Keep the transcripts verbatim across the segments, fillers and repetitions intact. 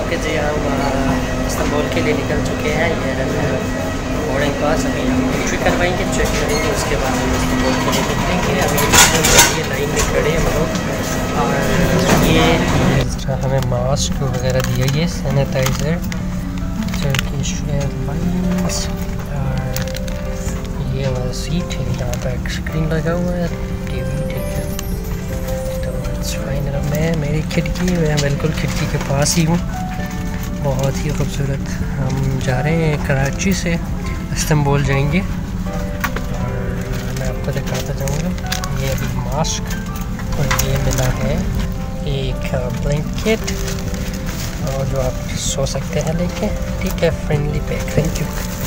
Okay जी, हम Istanbul के लिए निकल चुके हैं। ये बोर्डिंग पास अभी हम एंट्री करवाएंगे, चेक करेंगे, उसके बाद हम इस्तांबुल के लिए निकलेंगे। अभी ये लाइन में खड़े हम लोग। और ये हमें मास्क वगैरह दिया, ये सैनिटाइज़र, टर्किश एयरलाइंस। और ये हमारा सीट है, यहाँ पर एक स्क्रीन लगा हुआ है, टीवी, ठीक है। तो मैं मेरी खिड़की मैं बिल्कुल खिड़की के पास ही हूँ, बहुत ही खूबसूरत। हम जा रहे हैं कराची से इस्तांबुल जाएंगे, और मैं आपको दिखाता जाऊँगा। ये अभी मास्क, और ये मिला है एक ब्लैंकेट, और जो आप सो सकते हैं लेके, ठीक है, friendly pack, thank you.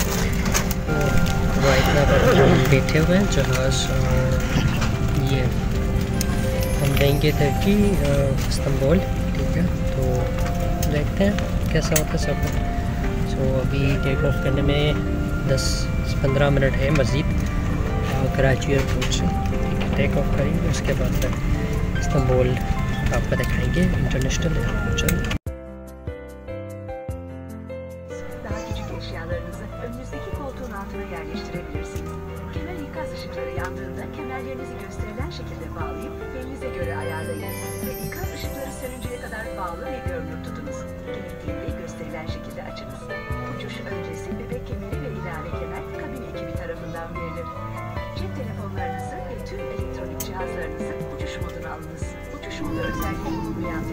Right ना पर हम बैठे हुए हैं जहाज़, और ये हम जाएंगे तुर्की इस्तांबुल, ठीक है। तो देखते हैं कैसा होता है सफ़र। सो अभी टेक ऑफ करने में दस पंद्रह मिनट है मज़ीद कराची एयरपोर्ट से, ठीक है। टेक ऑफ करेंगे, उसके बाद फिर इस्तांबुल आपको दिखाएंगे international airport. altına yerleştirebilirsiniz. Kemer ikaz ışıkları yandığında kemerlerinizi gösterilen şekilde bağlayıp belinize göre ayarlayın ve ikaz ışıkları sönünceye kadar bağlı ve görünür tutunuz. Gerektiğinde gösterilen şekilde açınız. Uçuş öncesi bebek kemeri ve ilave kemer kabin ekibi tarafından verilir. Cep telefonlarınızı ve tüm elektronik cihazlarınızı uçuş moduna alınız. Uçuş modu özelliği bulunmayan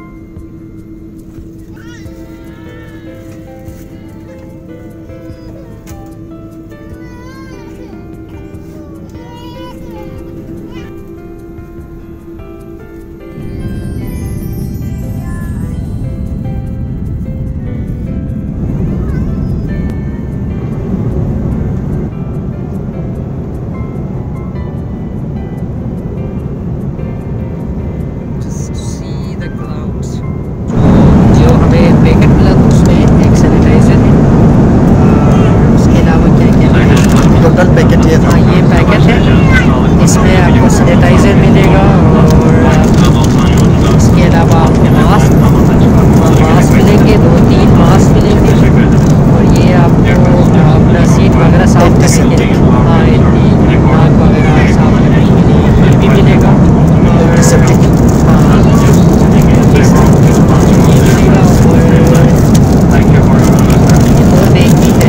packet ये था, ये packet है, इसमें आपको sanitiser मिलेगा, और इसके अलावा आपको मास्क मास्क मिलेंगे, दो तीन मास्क मिलेंगे, और ये आपको अपना सीट वगैरह साफ करने के लिए, हाँ, नाक वगैरह साफ करने के लिए भी मिलेगा, और सेफ्टी, हाँ, ये मिलेगा। और और एक भी है,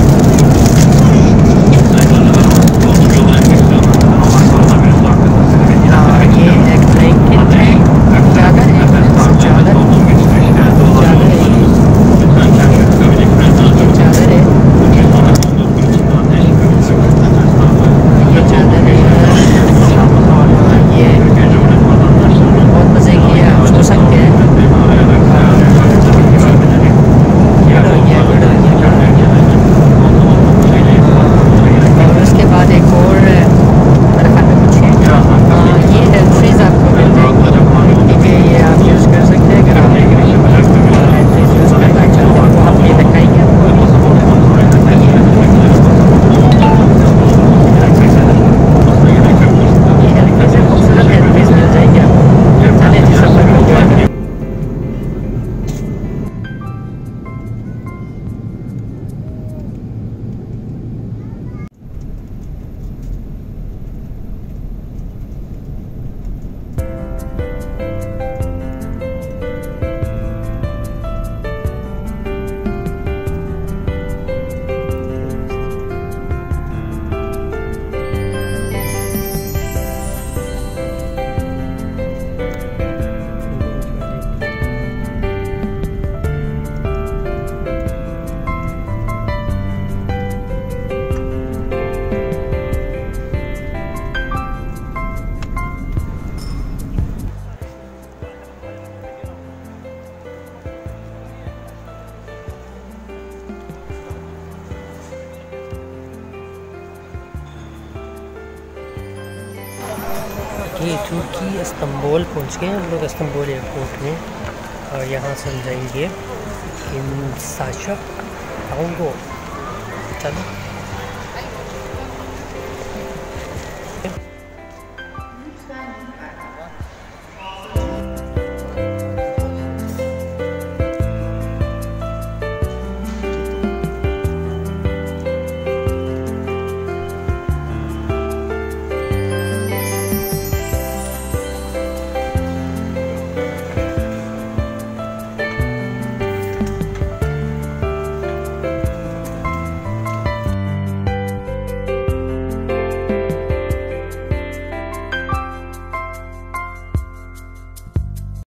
ये तुर्की इस्तांबुल पहुंच गए हम लोग, इस्तांबुल एयरपोर्ट में, और यहाँ से हम जाएंगे इन साशा टाउन को। चलो।